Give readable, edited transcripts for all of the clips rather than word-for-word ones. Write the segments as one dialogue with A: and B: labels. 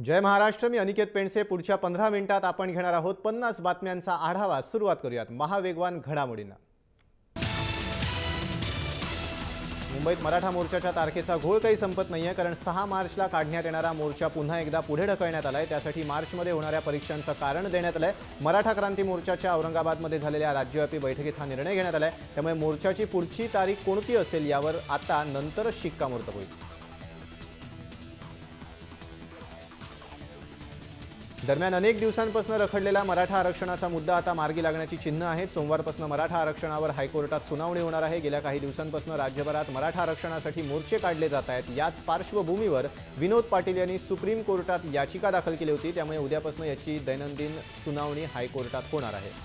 A: जय महाराष्ट्र। मी अनिकेत पेंडसे। पुढच्या 15 मिनिटात आपण घेणार आहोत 50 बातम्यांचा आढावा। सुरुवात करूयात महावेगवान घडामोडींना। मुंबईत मराठा मोर्चाच्या तारखेचा घोळ काही संपत नाहीये, कारण 6 मार्चला काढण्यात येणारा मोर्चा पुन्हा एकदा पुढे ढकलण्यात आलाय। त्यासाठी मार्चमध्ये होणाऱ्या परीक्षांचं कारण देण्यात आलंय। मराठा क्रांती मोर्चाच्या औरंगाबादमध्ये झालेल्या राज्यव्यापी बैठकीत हा निर्णय घेण्यात आलाय। त्यामुळे मोर्चाची पुढची तारीख कोणती असेल यावर आता नंतरच शिक्कामोर्तब होईल। दरम्यान अनेक दिवसांपासून रखडलेला मराठा आरक्षणाचा मुद्दा आता मार्गी लागण्याची चिन्ह आहेत। सोमवारपासून मराठा आरक्षणावर हायकोर्टात सुनावणी होणार आहे। गेल्या काही दिवसांपासून राज्यभरात मराठा आरक्षणासाठी मोर्चे काढले जात आहेत। याच पार्श्वभूमीवर विनोद पाटील यांनी सुप्रीम कोर्टात याचिका दाखल केली होती। त्यामुळे उद्यापासून याची दैनंदिन सुनावणी हायकोर्टात होणार आहे।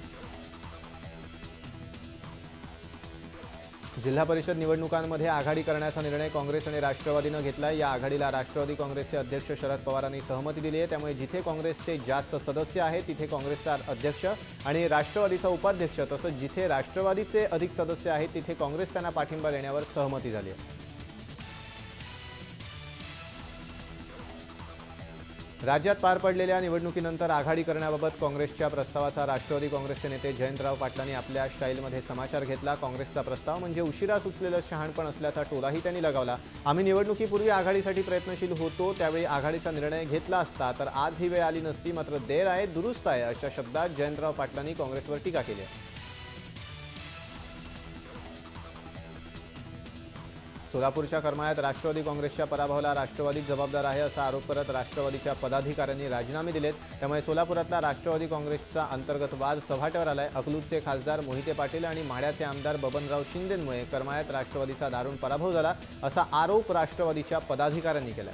A: जिल्हा परिषद निवडणुकांमध्ये आघाडी करण्याचा निर्णय काँग्रेस आणि राष्ट्रवादीने घेतलाय। या आघाडीला राष्ट्रवादी काँग्रेसचे अध्यक्ष शरद पवारांनी सहमती दिली आहे। त्यामुळे जिथे काँग्रेसचे जास्त सदस्य आहेत तिथे काँग्रेसचा अध्यक्ष आणि राष्ट्रवादीचा उपाध्यक्ष, तसंच जिथे राष्ट्रवादीचे अधिक सदस्य आहेत तिथे काँग्रेस त्यांना पाठिंबा देण्यावर सहमती झाली आहे। राज्यात पार पडलेल्या निवडणुकीनंतर आघाडी करण्याबाबत काँग्रेसच्या प्रस्तावाचा राष्ट्रवादी काँग्रेसचे नेते जयंतराव पाटलांनी आपल्या स्टाईलमध्ये समाचार घेतला। काँग्रेसचा प्रस्ताव म्हणजे उशिरा सुचलेलं शहाणपण असल्याचा टोलाही त्यांनी लगावला। आम्ही निवडणुकीपूर्वी आघाडीसाठी प्रयत्नशील होतो, त्यावेळी आघाडीचा निर्णय घेतला असता तर आज ही वेळ आली नसती। मात्र देर आहे दुरुस्त आहे अशा शब्दात जयंतराव पाटलांनी काँग्रेसवर टीका केली आहे। सोलापूरच्या करमाळ्यात राष्ट्रवादी काँग्रेसच्या पराभवाला राष्ट्रवादी जबाबदार आहे असा आरोप करत राष्ट्रवादीच्या पदाधिकाऱ्यांनी राजीनामे दिलेत। त्यामुळे सोलापुरातला राष्ट्रवादी काँग्रेसचा अंतर्गत वाद चव्हाट्यावर आलाय। अकलूजचे खासदार मोहिते पाटील आणि माढ्याचे आमदार बबनराव शिंदेंमुळे करमाळ्यात राष्ट्रवादीचा दारुण पराभव झाला असा आरोप राष्ट्रवादीच्या पदाधिकाऱ्यांनी केलाय।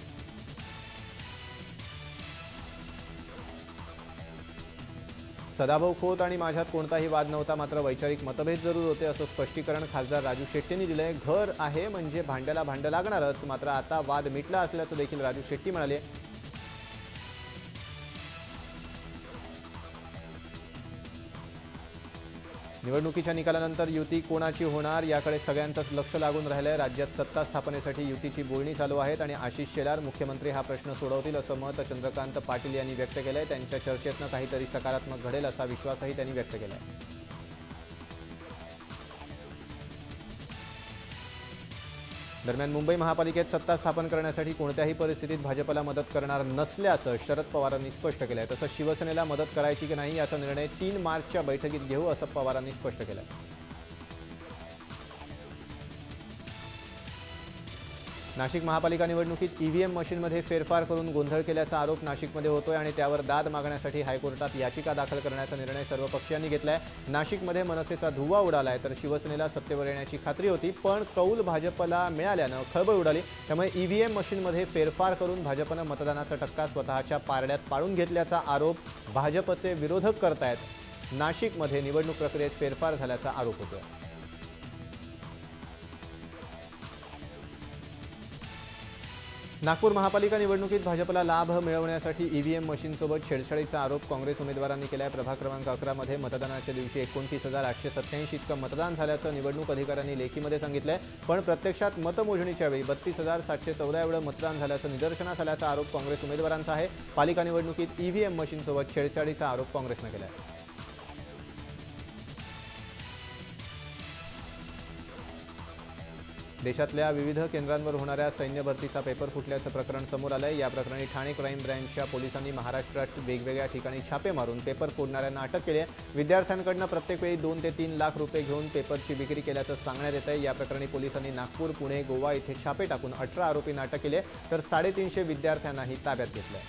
A: सदाभाऊ खोत आणि माझ्यात कोणताही वाद नव्हता, मात्र वैचारिक मतभेद जरूर होते असं स्पष्टीकरण खासदार राजू शेट्टींनी दिलंय। घर आहे म्हणजे भांड्याला भांडं लागणारच, मात्र आता वाद मिटला असल्याचं देखील राजू शेट्टी म्हणाले। निवडणुकीच्या निकालानंतर युती कोणाची होणार याकडे सगळ्यांचंच लक्ष लागून राहिलंय। राज्यात सत्ता स्थापनेसाठी युतीची बोलणी चालू आहेत आणि आशिष शेलार मुख्यमंत्री हा प्रश्न सोडवतील असं मत चंद्रकांत पाटील यांनी व्यक्त केलंय। त्यांच्या चर्चेतनं काहीतरी सकारात्मक घडेल असा विश्वासही त्यांनी व्यक्त केलाय। दरम्यान मुंबई महापालिकेत सत्ता स्थापन करण्यासाठी कोणत्याही परिस्थितीत भाजपला मदत करणार नसल्याचं शरद पवारांनी स्पष्ट केलंय। तसंच शिवसेनेला मदत करायची की नाही याचा निर्णय 3 मार्चच्या बैठकीत घेऊ असं पवारांनी स्पष्ट केलंय। नाशिक महापालिका निवडणुकीत ईव्हीएम मशीनमध्ये फेरफार करून गोंधळ केल्याचा आरोप नाशिकमध्ये होतोय आणि त्यावर दाद मागण्यासाठी हायकोर्टात याचिका दाखल करण्याचा निर्णय सर्वपक्षीयांनी घेतलाय। नाशिकमध्ये मनसेचा धुव्वा उडालाय तर शिवसेनेला सत्तेवर येण्याची खात्री होती, पण कौल भाजपला मिळाल्यानं खळबळ उडाली। त्यामुळे ईव्हीएम मशीनमध्ये फेरफार करून भाजपनं मतदानाचा टक्का स्वतःच्या पारड्यात पाडून घेतल्याचा आरोप भाजपचे विरोधक करतायत। नाशिकमध्ये निवडणूक प्रक्रियेत फेरफार झाल्याचा आरोप होतोय। नागपूर महापालिका निवडणुकीत भाजपला लाभ मिळवण्यासाठी ईव्हीएम मशीनसोबत छेडछाडीचा आरोप काँग्रेस उमेदवारांनी केलाय। प्रभाग क्रमांक 11 मध्ये मतदानाच्या दिवशी 29,887 इतकं मतदान झाल्याचं निवडणूक अधिकाऱ्यांनी लेखीमध्ये सांगितलंय, पण प्रत्यक्षात मतमोजणीच्या वेळी 32,714 एवढं मतदान झाल्याचं निदर्शनास आल्याचा आरोप काँग्रेस उमेदवारांचा आहे। पालिका निवडणुकीत ईव्हीएम मशीनसोबत छेडछाडीचा आरोप काँग्रेसने केलाय। देशातल्या विविध केंद्रांवर होणाऱ्या सैन्य भरतीचा पेपर फुटल्याचं प्रकरण समोर आलंय। या प्रकरणी ठाणे क्राईम ब्रँचच्या पोलिसांनी महाराष्ट्रात वेगवेगळ्या ठिकाणी छापे मारून पेपर फोडणाऱ्यांना अटक केली आहे। विद्यार्थ्यांकडून प्रत्येक वेळी 2 ते 3 लाख रुपये घेऊन पेपरची विक्री केल्याचं सांगण्यात येत आहे। या प्रकरणी पोलिसांनी नागपूर, पुणे, गोवा इथे छापे टाकून 18 आरोपींना अटक केली आहे, तर 350 विद्यार्थ्यांनाही ताब्यात घेतलंय।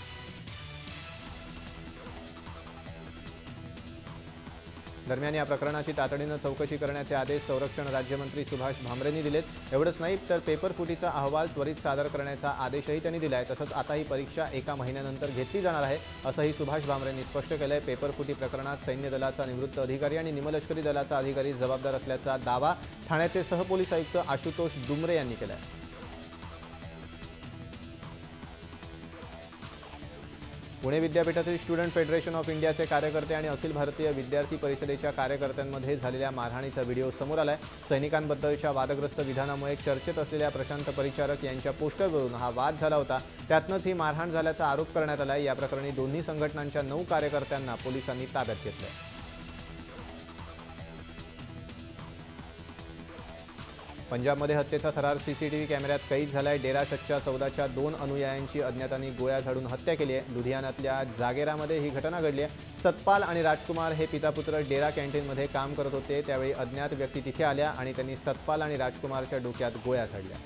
A: दरम्यान या प्रकरणाची तातडीनं चौकशी करण्याचे आदेश संरक्षण राज्यमंत्री सुभाष भामरेंनी दिलेत। एवढंच नाही तर पेपरफुटीचा अहवाल त्वरित सादर करण्याचा आदेशही त्यांनी दिलाय। तसंच आता ही परीक्षा 1 महिन्यानंतर घेतली जाणार आहे असंही सुभाष भामरेंनी स्पष्ट केलंय। पेपरफुटी प्रकरणात सैन्य दलाचा निवृत्त अधिकारी आणि निमलष्करी दलाचा अधिकारी जबाबदार असल्याचा दावा ठाण्याचे सहपोलीस आयुक्त आशुतोष डुमरे यांनी केलाय। पुणे विद्यापीठातील स्टुडंट फेडरेशन ऑफ इंडियाचे कार्यकर्ते आणि अखिल भारतीय विद्यार्थी परिषदेच्या कार्यकर्त्यांमध्ये झालेल्या मारहाणीचा व्हिडिओ समोर आलाय। सैनिकांबद्दलच्या वादग्रस्त विधानामुळे चर्चेत असलेल्या प्रशांत परिचारक यांच्या पोस्टरवरून हा वाद झाला होता। त्यातनंच ही मारहाण झाल्याचा आरोप करण्यात आलाय। या प्रकरणी दोन्ही संघटनांच्या 9 कार्यकर्त्यांना पोलिसांनी ताब्यात घेतलंय। पंजाबमध्ये हत्येचा थरार सीसीटीव्ही कॅमेऱ्यात कैद झालाय। डेरा सच्चा सौदाच्या 2 अनुयायांची अज्ञातांनी गोळ्या झाडून हत्या केली आहे। लुधियानातल्या जागेरामध्ये ही घटना घडली आहे। सतपाल आणि राजकुमार हे पितापुत्र डेरा कॅन्टीनमध्ये काम करत होते। त्यावेळी अज्ञात व्यक्ती तिथे आल्या आणि त्यांनी सतपाल आणि राजकुमारच्या डोक्यात गोळ्या झाडल्या।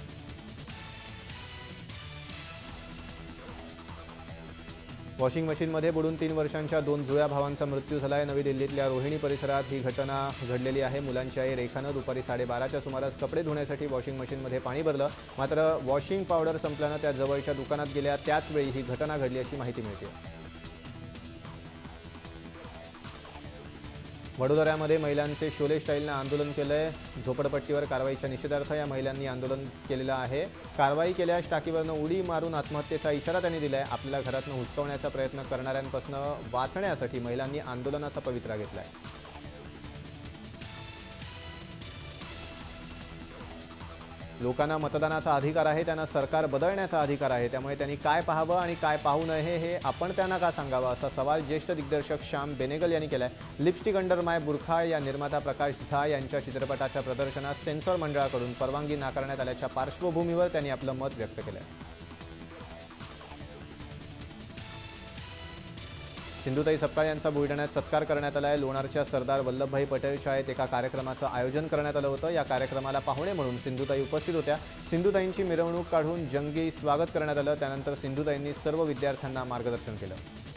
A: वॉशिंग मशीनमध्ये बुडून 3 वर्षांच्या 2 जुळ्या भावांचा मृत्यू झाला आहे। नवी दिल्लीतल्या रोहिणी परिसरात ही घटना घडलेली आहे। मुलांची आई रेखानं दुपारी 12:30च्या सुमारास कपडे धुण्यासाठी वॉशिंग मशीनमध्ये पाणी भरलं, मात्र वॉशिंग पावडर संपल्यानं त्या जवळच्या दुकानात गेल्या। त्याचवेळी ही घटना घडली अशी माहिती मिळते। वडोदऱ्यामध्ये महिलांचे शोले स्टाईलनं आंदोलन केलंय। झोपडपट्टीवर कारवाईच्या निषेधार्थ या महिलांनी आंदोलन केलेलं आहे। कारवाई केल्यास टाकीवरनं उडी मारून आत्महत्येचा इशारा त्यांनी दिलाय। आपल्याला घरातून हुसकावण्याचा प्रयत्न करणाऱ्यांपासून वाचण्यासाठी महिलांनी आंदोलनाचा पवित्रा घेतलाय। लोकांना मतदानाचा अधिकार आहे, त्यांना सरकार बदलण्याचा अधिकार आहे। त्यामुळे त्यांनी काय पाहावं आणि काय पाहू नये हे आपण त्यांना का सांगावं, असा सवाल ज्येष्ठ दिग्दर्शक श्याम बेनेगल यांनी केलाय। लिपस्टिक अंडर माय बुरखा या निर्माता प्रकाश झा यांच्या चित्रपटाच्या प्रदर्शनास सेन्सॉर मंडळाकडून परवानगी नाकारण्यात आल्याच्या पार्श्वभूमीवर त्यांनी आपलं मत व्यक्त केलंय। सिंधुताई सपकाळ यांचा बुलढाण्यात सत्कार करण्यात आला आहे। लोणारच्या सरदार वल्लभभाई पटेल शाळेत एका कार्यक्रमाचं आयोजन करण्यात आलं होतं। या कार्यक्रमाला पाहुणे म्हणून सिंधुताई उपस्थित होत्या। सिंधुताईंची मिरवणूक काढून जंगी स्वागत करण्यात आलं। त्यानंतर सिंधुताईंनी सर्व विद्यार्थ्यांना मार्गदर्शन केलं।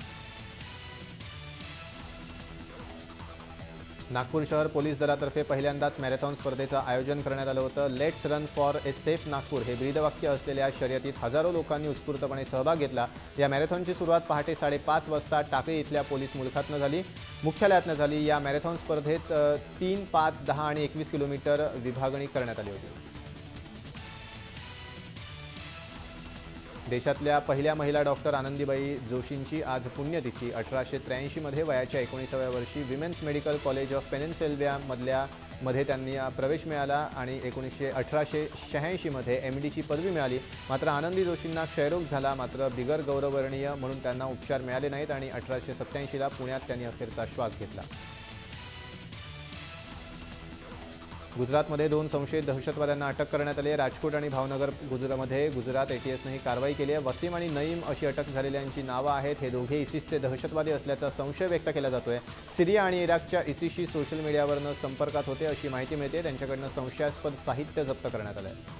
A: नागपूर शहर पोलीस दलातर्फे पहिल्यांदाच मॅरेथॉन स्पर्धेचं आयोजन करण्यात आलं होतं। Let's run for a safe Nagpur हे ब्रीदवाक्य असलेल्या शर्यतीत हजारो लोकांनी उत्स्फूर्तपणे सहभाग घेतला। या मॅरेथॉनची सुरुवात पहाटे 5:30 वाजता टाकळी इथल्या पोलीस मुख्यालयातनं झाली। या मॅरेथॉन स्पर्धेत 3, 5, 10 आणि 21 किलोमीटर विभागणी करण्यात आली होती। देशातल्या पहिल्या महिला डॉक्टर आनंदीबाई जोशींची आज पुण्यतिथी। 1883 मध्ये वयाच्या 19व्या वर्षी विमेन्स मेडिकल कॉलेज ऑफ पेनिन्सिल्व्हामध्ये त्यांनी प्रवेश मिळाला आणि 1886 मध्ये MDची पदवी मिळाली। मात्र आनंदी जोशींना क्षयरोग झाला, मात्र बिगर गौरववर्णीय म्हणून त्यांना उपचार मिळाले नाहीत आणि 1887ला पुण्यात त्यांनी अखेरचा श्वास घेतला। गुजरातमध्ये 2 संशयित दहशतवाद्यांना अटक करण्यात आली आहे। राजकोट आणि भावनगर गुजरातमध्ये गुजरात ATSने ही कारवाई केली आहे। वसीम आणि नईम अशी अटक झालेल्यांची नावं आहेत। हे दोघे ISISचे दहशतवादी असल्याचा संशय व्यक्त केला जातोय। सिरिया आणि इराकच्या ISISशी सोशल मीडियावरनं संपर्कात होते अशी माहिती मिळते। त्यांच्याकडनं संशयास्पद साहित्य जप्त करण्यात आलं आहे।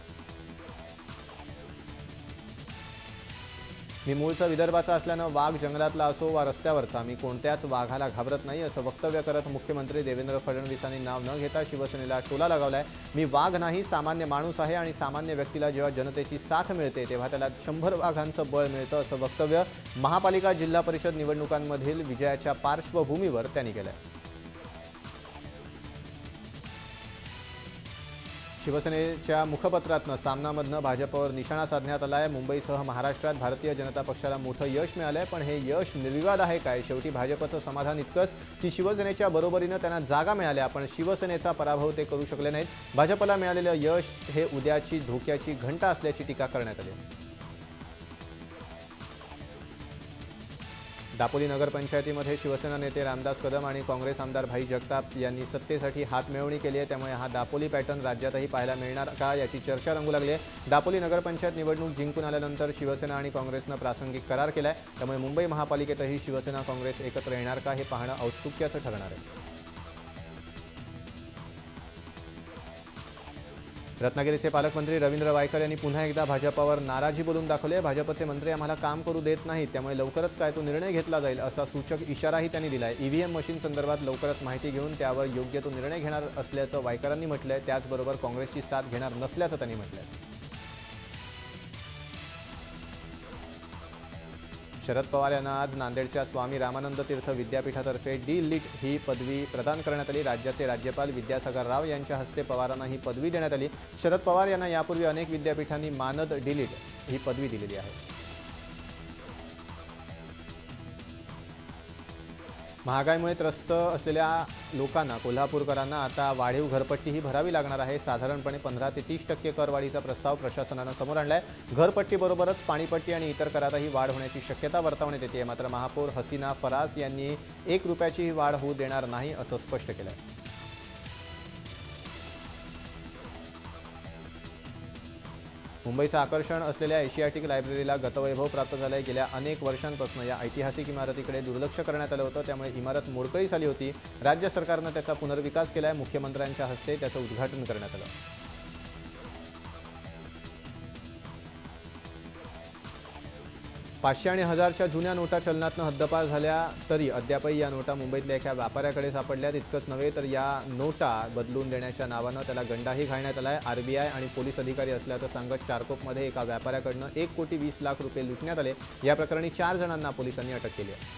A: मी मूळचा विदर्भाचा असल्यानं वाघ जंगलातला असो वा रस्त्यावरचा, मी कोणत्याच वाघाला घाबरत नाही असं वक्तव्य करत मुख्यमंत्री देवेंद्र फडणवीसांनी नाव न घेता शिवसेनेला टोला लगावलाय। मी वाघ नाही, सामान्य माणूस आहे आणि सामान्य व्यक्तीला जेव्हा जनतेची साथ मिळते तेव्हा त्याला 100 वाघांचं बळ मिळतं असं वक्तव्य महापालिका जिल्हा परिषद निवडणुकांमधील विजयाच्या पार्श्वभूमीवर त्यांनी केलंय। शिवसेनेच्या मुखपत्रातनं सामनामधनं भाजपवर निशाणा साधण्यात आला आहे। मुंबईसह महाराष्ट्रात भारतीय जनता पक्षाला मोठं यश मिळालं आहे, पण हे यश निर्विवाद आहे काय? शेवटी भाजपचं समाधान इतकंच की शिवसेनेच्या बरोबरीनं त्यांना जागा मिळाल्या, पण शिवसेनेचा पराभव ते करू शकले नाहीत। भाजपला मिळालेलं यश हे उद्याची धोक्याची घंटा असल्याची टीका करण्यात आली। दापोली नगरपंचायतीमध्ये शिवसेना नेते रामदास कदम आणि काँग्रेस आमदार भाई जगताप यांनी सत्तेसाठी हातमिळवणी केली आहे। त्यामुळे हा दापोली पॅटर्न राज्यातही पाहायला मिळणार का याची चर्चा रंगू लागली आहे। दापोली नगरपंचायत निवडणूक जिंकून आल्यानंतर शिवसेना आणि काँग्रेसनं प्रासंगिक करार केलाय। त्यामुळे मुंबई महापालिकेतही शिवसेना काँग्रेस एकत्र येणार का हे पाहणं औत्सुक्याचं ठरणार आहे। रत्नागिरीचे पालकमंत्री रवींद्र वायकर यांनी पुन्हा एकदा भाजपावर नाराजी बोलून दाखवली आहे। भाजपचे मंत्री आम्हाला काम करू देत नाहीत, त्यामुळे लवकरच काय तो निर्णय घेतला जाईल असा सूचक इशाराही त्यांनी दिला आहे। EVM मशीन संदर्भात लवकरच माहिती घेऊन त्यावर योग्य तो निर्णय घेणार असल्याचं वायकरांनी म्हटलंय। त्याचबरोबर काँग्रेसची साथ घेणार नसल्याचं त्यांनी म्हटलंय। शरद पवार यांना आज नांदेडच्या स्वामी रामानंद तीर्थ विद्यापीठातर्फे डी.लिट ही पदवी प्रदान करण्यात आली। राज्याचे राज्यपाल विद्यासागर राव यांच्या हस्ते पवारांना ही पदवी देण्यात आली। शरद पवार यांना यापूर्वी अनेक विद्यापीठांनी मानद डी.लिट ही पदवी दिलेली आहे। महागाईमुळे त्रस्त असलेल्या लोकांना, कोल्हापूरकरांना आता वाढीव घरपट्टीही भरावी लागणार आहे। साधारणपणे 15 ते 30% करवाढीचा प्रस्ताव प्रशासनानं समोर आणलाय। घरपट्टीबरोबरच पाणीपट्टी आणि इतर करातही वाढ होण्याची शक्यता वर्तवण्यात येते। मात्र महापौर हसीना फरास यांनी 1 रुपयाचीही वाढ होऊ देणार नाही असं स्पष्ट केलंय। मुंबईचं आकर्षण असलेल्या एशियाटिक लायब्ररीला गतवैभव प्राप्त झालंय। गेल्या अनेक वर्षांपासून या ऐतिहासिक इमारतीकडे दुर्लक्ष करण्यात आलं होतं, त्यामुळे इमारत मोडकळीस आली होती। राज्य सरकारनं त्याचा पुनर्विकास केलाय। मुख्यमंत्र्यांच्या हस्ते त्याचं उद्घाटन करण्यात आलं। 500 आणि 1000च्या जुन्या नोटा चलनातनं हद्दपार झाल्या तरी अद्यापही या नोटा मुंबईतल्या एका व्यापाऱ्याकडे सापडल्यात। इतकंच नव्हे तर या नोटा बदलून देण्याच्या नावानं त्याला गंडाही घालण्यात आलाय। आरबीआय आणि पोलीस अधिकारी असल्याचं सांगत चारकोपमध्ये एका व्यापाऱ्याकडनं 1,20,00,000 रुपये लुटण्यात आले। या प्रकरणी 4 जणांना पोलिसांनी अटक केली आहे।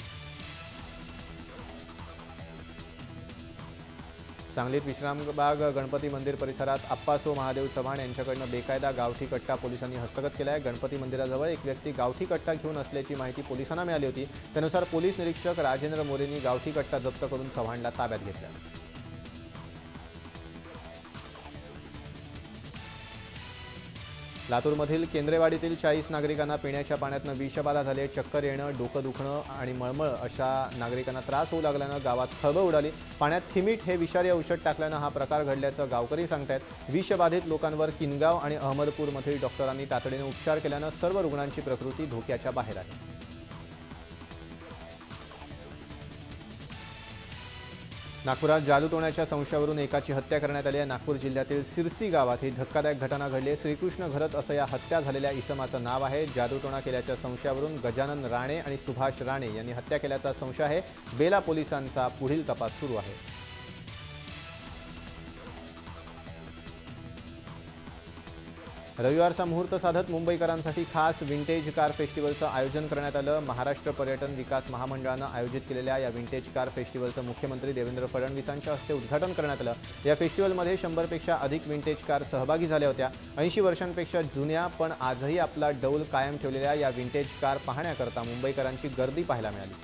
A: सांगलीत विश्रामबाग गणपती मंदिर परिसरात अप्पासो महादेव चव्हाण यांच्याकडनं बेकायदा गावठी कट्टा पोलिसांनी हस्तगत केला आहे। गणपती मंदिराजवळ एक व्यक्ती गावठी कट्टा घेऊन असल्याची माहिती पोलिसांना मिळाली होती। त्यानुसार पोलीस निरीक्षक राजेंद्र मोरेंनी गावठी कट्टा जप्त करून चव्हाणला ताब्यात घेतला। लातूरमधील केंद्रेवाडीतील 40 नागरिकांना पिण्याच्या पाण्यातनं विषबाधा झाली। चक्कर येणं, डोकं दुखणं आणि मळमळ अशा नागरिकांना त्रास होऊ लागल्यानं गावात खळबळ उडाली। पाण्यात थिमीट हे विषारी औषध टाकल्यानं हा प्रकार घडल्याचं गावकरी सांगतायत। विषबाधित लोकांवर किनगाव आणि अहमदपूरमधील डॉक्टरांनी तातडीने उपचार केल्यानं सर्व रुग्णांची प्रकृती धोक्याच्या बाहेर आहे। नागपुरात जादूटोण्याच्या संशयावरून एकाची हत्या करण्यात आली आहे। नागपूर जिल्ह्यातील सिरसी गावात ही धक्कादायक घटना घडली आहे। श्रीकृष्ण घरत असं या हत्या झालेल्या इसमाचं नाव आहे। जादूटोणा केल्याच्या संशयावरून गजानन राणे आणि सुभाष राणे यांनी हत्या केल्याचा संशय आहे। बेला पोलिसांचा पुढील तपास सुरू आहे। रविवारचा मुहूर्त साधत मुंबईकरांसाठी खास विंटेज कार फेस्टिवलचं आयोजन करण्यात आलं। महाराष्ट्र पर्यटन विकास महामंडळानं आयोजित केलेल्या या विंटेज कार फेस्टिवलचं मुख्यमंत्री देवेंद्र फडणवीसांच्या हस्ते उद्घाटन करण्यात आलं। या फेस्टिवलमध्ये 100 पेक्षा अधिक विंटेज कार सहभागी झाल्या होत्या। 80 वर्षांपेक्षा जुन्या पण आजही आपला डौल कायम ठेवलेल्या या विंटेज कार पाहण्याकरता मुंबईकरांची गर्दी पाहायला मिळाली।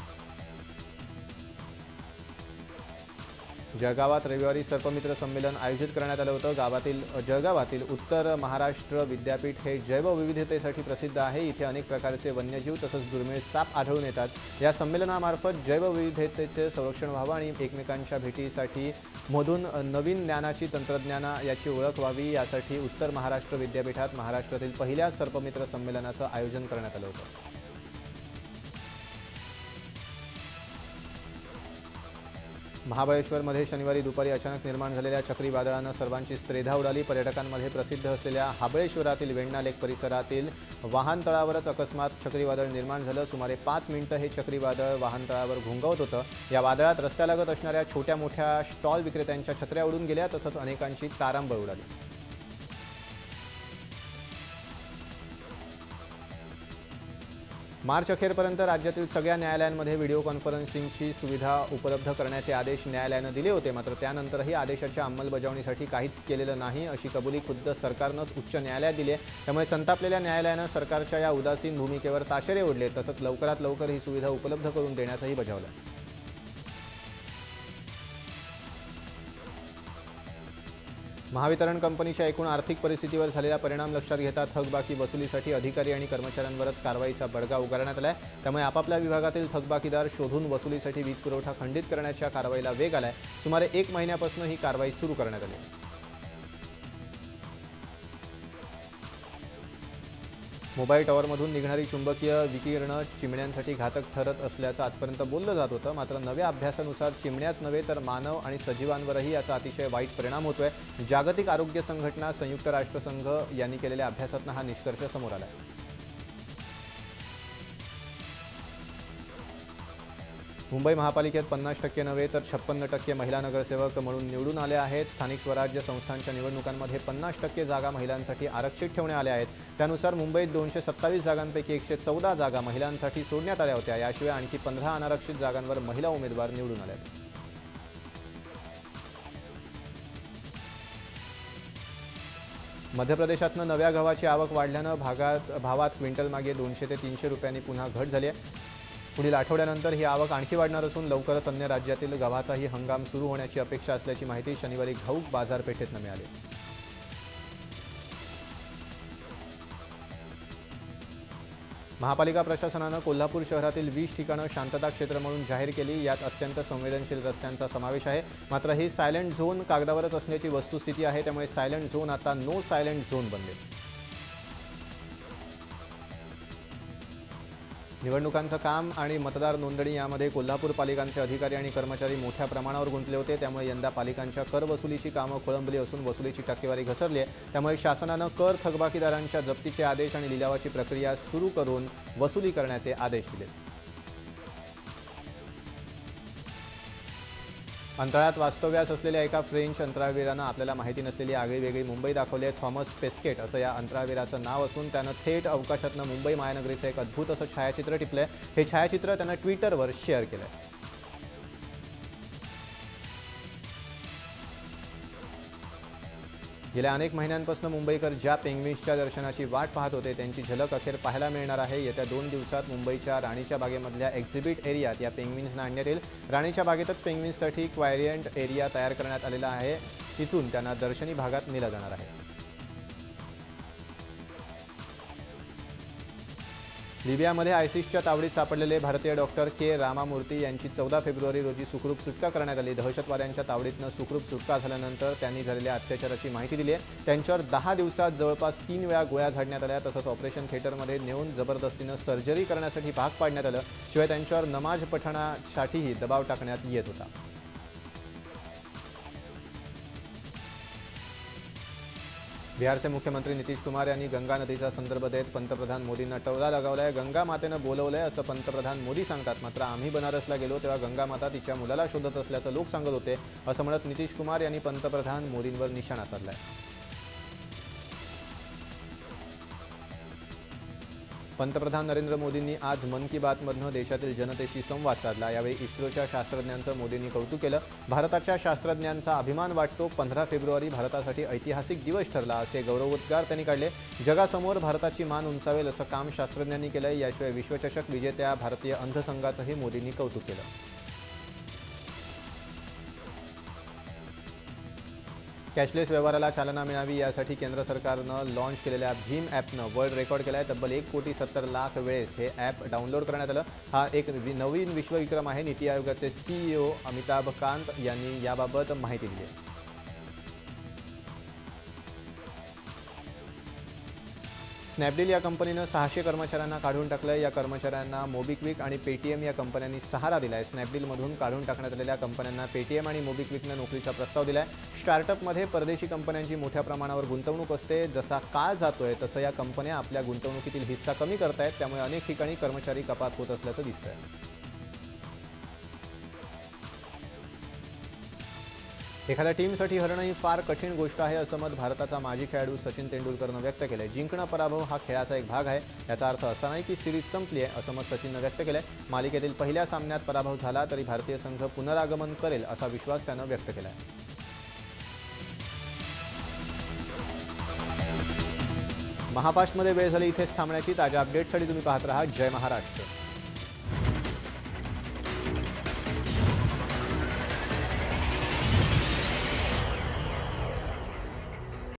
A: जळगावात रविवारी सर्पमित्र संमेलन आयोजित करण्यात आलं होतं। जळगावातील उत्तर महाराष्ट्र विद्यापीठ हे जैवविविधतेसाठी प्रसिद्ध आहे। इथे अनेक प्रकारचे वन्यजीव तसंच दुर्मिळ साप आढळून येतात। या संमेलनामार्फत जैवविविधतेचे संरक्षण व्हावं आणि एकमेकांच्या भेटीसाठी मधून नवीन ज्ञानाची तंत्रज्ञान याची ओळख व्हावी यासाठी उत्तर महाराष्ट्र विद्यापीठात महाराष्ट्रातील पहिल्या सर्पमित्र संमेलनाचं आयोजन करण्यात आलं होतं। महाबळेश्वरमध्ये शनिवारी दुपारी अचानक निर्माण झालेल्या चक्रीवादळानं सर्वांचीच त्रेधा उडाली। पर्यटकांमध्ये प्रसिद्ध असलेल्या महाबळेश्वरातील वेण्णा लेक परिसरातील वाहनतळावरच अकस्मात चक्रीवादळ निर्माण झालं। सुमारे 5 मिनिटं हे चक्रीवादळ वाहनतळावर घोंगावत होतं। या वादळात रस्त्यालगत असणाऱ्या छोट्या मोठ्या स्टॉल विक्रेत्यांच्या छत्र्या उडून गेल्या तसंच अनेकांची तारांबळ उडाली। मार्च अखेरपर्यंत राज्यातील सगळ्या न्यायालयांमध्ये व्हिडिओ कॉन्फरन्सिंगची सुविधा उपलब्ध करण्याचे आदेश न्यायालयानं दिले होते। मात्र त्यानंतरही आदेशाच्या अंमलबजावणीसाठी काहीच केलेलं नाही अशी कबुली खुद्द सरकारनंच उच्च न्यायालयात दिली आहे। त्यामुळे संतापलेल्या न्यायालयानं सरकारच्या या उदासीन भूमिकेवर ताशेरे ओढले तसंच लवकरात लवकर ही सुविधा उपलब्ध करून देण्याचंही बजावलं। महावितरण कंपनीच्या एकूण आर्थिक परिस्थितीवर झालेला परिणाम लक्षात घेता थकबाकी वसुलीसाठी अधिकारी आणि कर्मचाऱ्यांवरच कारवाईचा बडगा उगारण्यात आलाय। त्यामुळे आपापल्या विभागातील थकबाकीदार शोधून वसुलीसाठी वीज पुरवठा खंडित करण्याच्या कारवाईला वेग आलाय। सुमारे 1 महिन्यापासून ही कारवाई सुरू करण्यात आली आहे। मोबाईल टॉवरमधून निघणारी चुंबकीय विकिरणं चिमण्यांसाठी घातक ठरत असल्याचं आजपर्यंत बोललं जात होतं। मात्र नव्या अभ्यासानुसार चिमण्याच नव्हे तर मानव आणि सजीवांवरही याचा अतिशय वाईट परिणाम होतोय। जागतिक आरोग्य संघटना, संयुक्त राष्ट्रसंघ यांनी केलेल्या अभ्यासातून हा निष्कर्ष समोर आलाय। मुंबई महापालिकेत 50% नव्हे तर 56% महिला नगरसेवक म्हणून निवडून आले आहेत। स्थानिक स्वराज्य संस्थांच्या निवडणुकांमध्ये 50% जागा महिलांसाठी आरक्षित ठेवण्यात आल्या आहेत। त्यानुसार मुंबईत 227 जागांपैकी 114 जागा महिलांसाठी सोडण्यात आल्या होत्या। याशिवाय आणखी 15 अनारक्षित जागांवर महिला उमेदवार निवडून आल्या आहेत। मध्य प्रदेशातनं नव्या गव्हाची आवक वाढल्यानं भावात क्विंटल मागे 200 ते 300 रुपयांनी पुन्हा घट झाली आहे। पुढील आठवड्यानंतर ही आवक आणखी वाढणार असून लवकरच अन्य राज्यातील गव्हाचाही हंगाम सुरू होण्याची अपेक्षा असल्याची माहिती शनिवारी घाऊक बाजारपेठेतून मिळाली. महापालिका प्रशासनानं कोल्हापूर शहरातील 20 ठिकाणं शांतता क्षेत्र म्हणून जाहीर केली. यात अत्यंत संवेदनशील रस्त्यांचा समावेश आहे. मात्र ही सायलेंट झोन कागदावरच असण्याची वस्तुस्थिती आहे. त्यामुळे सायलेंट झोन आता नो सायलेंट झोन बनले. निवडणुकांचं काम आणि मतदार नोंदणी यामध्ये कोल्हापूर पालिकांचे अधिकारी आणि कर्मचारी मोठ्या प्रमाणावर गुंतले होते. त्यामुळे यंदा पालिकांच्या कर वसुलीची कामं खोळंबली असून वसुलीची टक्केवारी घसरली आहे. त्यामुळे शासनानं कर थकबाकीदारांच्या जप्तीचे आदेश आणि लिलावाची प्रक्रिया सुरू करून वसुली करण्याचे आदेश दिले. अंतराळात वास्तव्यास असलेल्या एका फ्रेंच अंतराळवीरानं आपल्याला माहिती नसलेली आगळीवेगळी मुंबई दाखवली आहे. थॉमस पेस्केट असं या अंतराळवीराचं नाव असून त्यानं थेट अवकाशातनं मुंबई महानगरीचं एक अद्भुत असं छायाचित्र टिपलंय. हे छायाचित्र त्यानं ट्विटरवर शेअर केलंय. गेल्या अनेक महिन्यांपासून मुंबईकर ज्या पेंग्विन्सच्या दर्शनाची वाट पाहत होते त्यांची झलक अखेर पाहायला मिळणार आहे. येत्या 2 दिवसात मुंबईच्या राणीच्या बागेमधल्या एक्झिबिट एरियात या पेंग्विन्सना आणण्यात येईल. राणीच्या बागेतच पेंग्विन्ससाठी क्वायरियंट एरिया तयार करण्यात आलेला आहे. तिथून त्यांना दर्शनी भागात नेलं जाणार आहे. लिबियामध्ये आयसिसच्या तावडीत सापडलेले भारतीय डॉक्टर के रामामूर्ती यांची 14 फेब्रुवारी रोजी सुखरूप सुटका करण्यात आली. दहशतवाद्यांच्या तावडीतनं सुखरूप सुटका झाल्यानंतर त्यांनी झालेल्या अत्याचाराची माहिती दिली आहे. त्यांच्यावर 10 दिवसात जवळपास 3 वेळा गोळ्या झाडण्यात आल्या. तसंच ऑपरेशन थिएटरमध्ये नेऊन जबरदस्तीनं सर्जरी करण्यासाठी भाग पाडण्यात आलं. शिवाय त्यांच्यावर नमाज पठणासाठीही दबाव टाकण्यात येत होता. बिहारचे मुख्यमंत्री नितीश कुमार यांनी गंगा नदीचा संदर्भ देत पंतप्रधान मोदींना टोला लगावलाय. गंगा मातेनं बोलवलंय असं पंतप्रधान मोदी सांगतात. मात्र आम्ही बनारसला गेलो तेव्हा गंगा माता तिच्या मुलाला शोधत असल्याचं लोक सांगत होते असं म्हणत नितीश कुमार यांनी पंतप्रधान मोदींवर निशाणा साधलाय. पंतप्रधान नरेंद्र मोदींनी आज मन की बातमधनं देशातील जनतेशी संवाद साधला. यावेळी इस्रोच्या शास्त्रज्ञांचं मोदींनी कौतुक केलं. भारताच्या शास्त्रज्ञांचा अभिमान वाटतो. 15 फेब्रुवारी भारतासाठी ऐतिहासिक दिवस ठरला असे गौरवोद्गार त्यांनी काढले. जगासमोर भारताची मान उंचावेल असं काम शास्त्रज्ञांनी केलंय. याशिवाय विश्वचषक विजेत्या भारतीय अंध संघाचंही मोदींनी कौतुक केलं. कॅशलेस व्यवहाराला चालना मिळावी यासाठी केंद्र सरकारनं लॉन्च केलेल्या भीम ॲपनं वर्ल्ड रेकॉर्ड केला आहे. तब्बल 1,70,00,000 वेळेस हे ॲप डाउनलोड करण्यात आलं. हा एक नवीन विश्वविक्रम आहे. नीती आयोगाचे CEO अमिताभ कांत यांनी याबाबत माहिती दिली आहे. स्नॅपडील या कंपनीनं 600 कर्मचाऱ्यांना काढून टाकलं. या कर्मचाऱ्यांना मोबिक्विक आणि पेटीएम या कंपन्यांनी सहारा दिला आहे. स्नॅपडीलमधून काढून टाकण्यात आलेल्या कंपन्यांना पेटीएम आणि मोबिक्विकनं नोकरीचा प्रस्ताव दिला आहे. स्टार्टअपमध्ये परदेशी कंपन्यांची मोठ्या प्रमाणावर गुंतवणूक असते. जसा काळ जातोय तसं या कंपन्या आपल्या गुंतवणुकीतील हिस्सा कमी करतायत. त्यामुळे अनेक ठिकाणी कर्मचारी कपात होत असल्याचं दिसतंय. एखाद्या टीमसाठी हरणं ही फार कठीण गोष्ट आहे असं मत भारताचा माजी खेळाडू सचिन तेंडुलकरनं व्यक्त केलं आहे. जिंकणं पराभव हा खेळाचा एक भाग आहे. याचा अर्थ असा नाही की सिरीज संपली आहे असं मत सचिननं व्यक्त केलं आहे. मालिकेतील पहिल्या सामन्यात पराभव झाला तरी भारतीय संघ पुनरागमन करेल असा विश्वास त्यानं व्यक्त केला आहे. महाफास्टमध्ये वेळ झाली इथेच थांबण्याची. ताज्या अपडेट्ससाठी तुम्ही पाहत राहा जय महाराष्ट्र.